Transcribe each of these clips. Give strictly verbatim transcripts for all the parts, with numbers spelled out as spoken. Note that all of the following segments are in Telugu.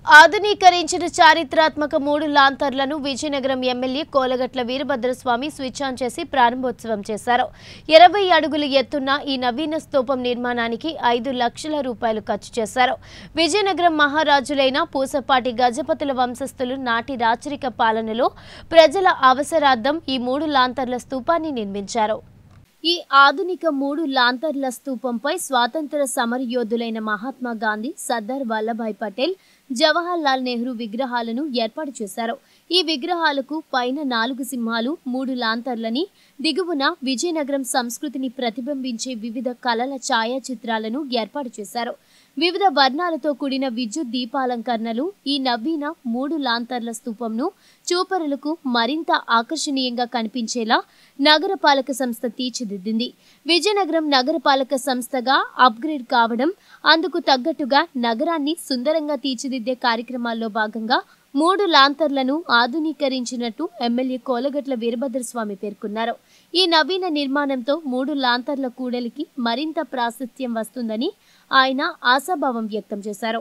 ఆధునీకరించిన చారిత్రాత్మక మూడు లాంతర్లను Vizianagaram MLA Kolagatla Veerabhadraswamy switch on చేసి ప్రారంభోత్సవం చేశారు. ఇరవై అడుగుల ఎత్తున్న ఈ నవీన స్తూపం నిర్మాణానికి ఐదు లక్షల రూపాయలు ఖర్చు చేశారు. విజయనగరం మహారాజులైన పూసపాటి గజపతుల వంశస్థులు నాటి రాచరిక పాలనలో ప్రజల అవసరార్థం ఈ మూడు లాంతర్ల స్తూపాన్ని నిర్మించారు. ఈ ఆధునిక మూడు లాంతర్ల స్తూపంపై స్వాతంత్ర సమరయోధులైన మహాత్మా గాంధీ, సర్దార్ వల్లభాయ్ పటేల్, జవహర్ లాల్ నెహ్రూ విగ్రహాలను ఏర్పాటు చేశారు. ఈ విగ్రహాలకు పైన నాలుగు సింహాలు, మూడు లాంతర్లని, దిగువన విజయనగరం సంస్కృతిని ప్రతిబింబించే వివిధ కళల ఛాయాచిత్రాలను ఏర్పాటు చేశారు. వివిధ వర్ణాలతో కూడిన విద్యుత్ దీపాలంకరణలు ఈ నవీన మూడు లాంతర్ల స్తూపంను చూపరులకు మరింత ఆకర్షణీయంగా కనిపించేలా నగరపాలక సంస్థ తీర్చిదిద్దింది. విజయనగరం నగరపాలక సంస్థగా అప్గ్రేడ్ కావడం, అందుకు తగ్గట్టుగా నగరాన్ని సుందరంగా తీర్చిదిద్దే కార్యక్రమాల్లో భాగంగా మూడు లాంతర్లను ఆధునీకరించినట్టు ఎమ్మెల్యే కోలగట్ల వీరభద్రస్వామి పేర్కొన్నారు. ఈ నవీన నిర్మాణంతో మూడు లాంతర్ల కూడలికి మరింత ప్రాశస్త్యం వస్తుందని ఆయన ఆశాభావం వ్యక్తం చేశారు.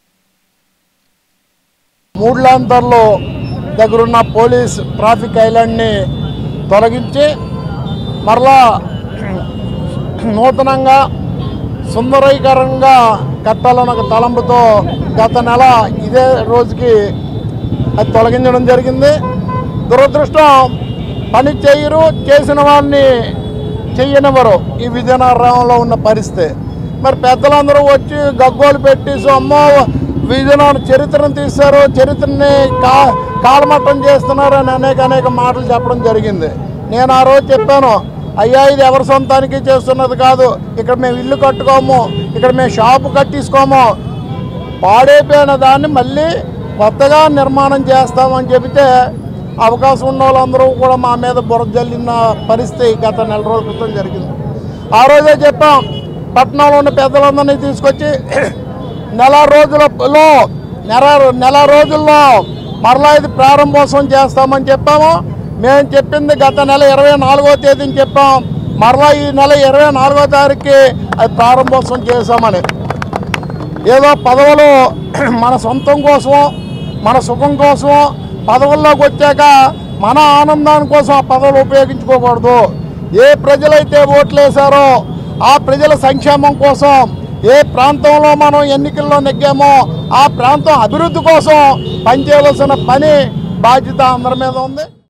మూడు లాంతర్లు దగ్గరున్న పోలీస్ ట్రాఫిక్ ఐలాండ్ని తొలగించి మరలా నూతనంగా సుందరీకరంగా కట్టాలన్న ఒక తలంపుతో గత నెల ఇదే రోజుకి అది తొలగించడం జరిగింది. దురదృష్టం, పని చేయరు, చేసిన వాడిని చెయ్యనివ్వరు ఈ విజయనగరంలో ఉన్న పరిస్థితి. మరి పెద్దలందరూ వచ్చి గగ్గోలు పెట్టి అమ్మో విజయనగరం చరిత్రను తీశారు, చరిత్రని కా కాలమట్టం చేస్తున్నారు అని అనేక అనేక మాటలు చెప్పడం జరిగింది. నేను ఆ రోజు చెప్పాను, అయ్యా ఇది ఎవరి సొంతానికి చేస్తున్నది కాదు, ఇక్కడ మేము ఇల్లు కట్టుకోము, ఇక్కడ మేము షాపు కట్టించుకోము, పాడైపోయిన దాన్ని మళ్ళీ కొత్తగా నిర్మాణం చేస్తామని చెబితే అవకాశం ఉన్న వాళ్ళందరూ కూడా మా మీద బురద జల్లిన పరిస్థితి గత నెల రోజుల క్రితం జరిగింది. ఆ రోజే చెప్పాం, పట్టణంలో ఉన్న పెద్దలందరినీ తీసుకొచ్చి నెల రోజులలో నెల నెల రోజుల్లో మరలా ఇది ప్రారంభోత్సవం చేస్తామని చెప్పాము. మేము చెప్పింది గత నెల ఇరవై నాలుగో తేదీని చెప్పాం, మరలా ఈ నెల ఇరవై నాలుగో తారీఖుకి అది ప్రారంభోత్సవం చేశామని. ఏదో పదవులు మన సొంతం కోసం, మన సుఖం కోసం పదవుల్లోకి వచ్చాక మన ఆనందాని కోసం ఆ పదవులు ఉపయోగించుకోకూడదు. ఏ ప్రజలైతే ఓట్లు వేశారో ఆ ప్రజల సంక్షేమం కోసం, ఏ ప్రాంతంలో మనం ఎన్నికల్లో నెగ్గామో ఆ ప్రాంతం అభివృద్ధి కోసం పనిచేయవలసిన పని బాధ్యత అందరి మీద ఉంది.